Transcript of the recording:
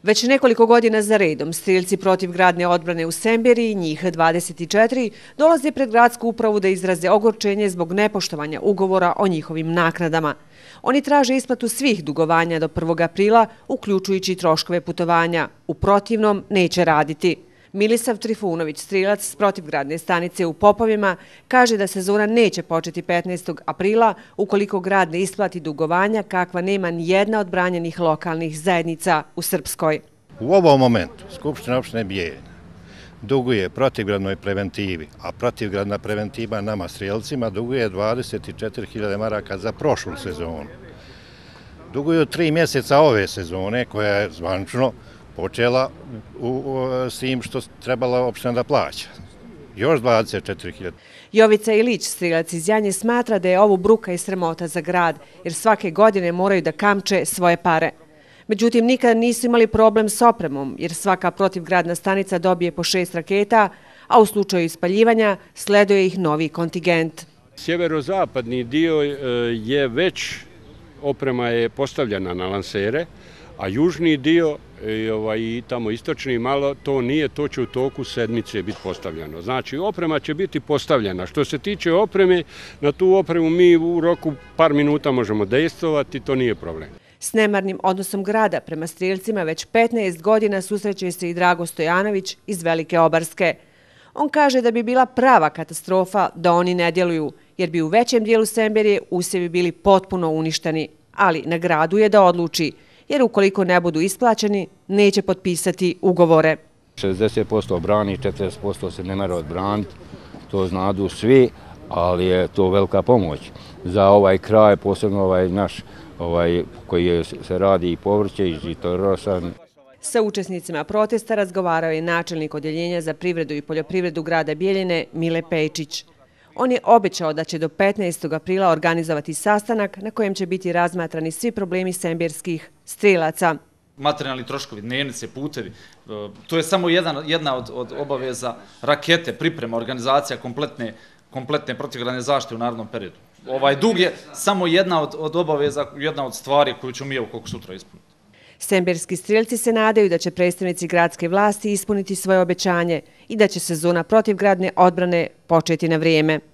Već nekoliko godina za redom strijelci protivgradne odbrane u Semberiji, njih 24, dolaze pred gradsku upravu da izraze ogorčenje zbog nepoštovanja ugovora o njihovim naknadama. Oni traže isplatu svih dugovanja do 1. aprila, uključujući troškove putovanja. U protivnom neće raditi. Milisav Trifunović, strijelac s protivgradne stanice u Popovima, kaže da sezona neće početi 15. aprila ukoliko grad ne isplati dugovanja kakva nema ni jedna od branjenih lokalnih zajednica u Srpskoj. U ovom momentu Skupština opštine Bijeljina duguje protivgradnoj preventivi, a protivgradna preventiva nama strijelcima duguje 24.000 maraka za prošlu sezonu. Duguju 3 mjeseca ove sezone koja je zvanično počela s tim što trebala opština da plaća. Još 24.000. Jovica Ilić, strijelac iz Janje, smatra da je ovo bruka i sramota za grad, jer svake godine moraju da kamče svoje pare. Međutim, nikada nisu imali problem s opremom, jer svaka protivgradna stanica dobije po 6 raketa, a u slučaju ispaljivanja sleduje ih novi kontingent. Sjeverozapadni dio je već, oprema je postavljena na lansere, a južni dio i tamo istočni malo, to nije, to će u toku sedmice biti postavljeno. Znači, oprema će biti postavljena. Što se tiče opreme, na tu opremu mi u roku par minuta možemo dejstvovati, to nije problem. S nemarnim odnosom grada prema strijelcima već 15 godina susreće se i Drago Stojanović iz Velike Obarske. On kaže da bi bila prava katastrofa da oni ne djeluju, jer bi u većem dijelu Semberije usjevi bili potpuno uništeni. Ali na gradu je da odluči, jer ukoliko ne budu isplaćeni, neće potpisati ugovore. 60% brani, 40% se ne mora odbraniti, to znadu svi, ali je to velika pomoć za ovaj kraj, posebno ovaj naš koji se radi i povrće i žitorosan. Sa učesnicima protesta razgovarao je načelnik Odjeljenja za privredu i poljoprivredu grada Bijeljine Mile Pejčić. On je obećao da će do 15. aprila organizovati sastanak na kojem će biti razmatrani svi problemi semberskih strijelaca. Materijalni troškovi, dnevnice, putevi, to je samo jedna od obaveza rakete, priprema, organizacija kompletne protivgradne zaštite u narednom periodu. Ovaj dug je samo jedna od obaveza, jedna od stvari koju ćemo mi koliko sutra ispuniti. Semberski strijelci se nadaju da će predstavnici gradske vlasti ispuniti svoje obećanje i da će sezona protivgradne odbrane početi na vrijeme.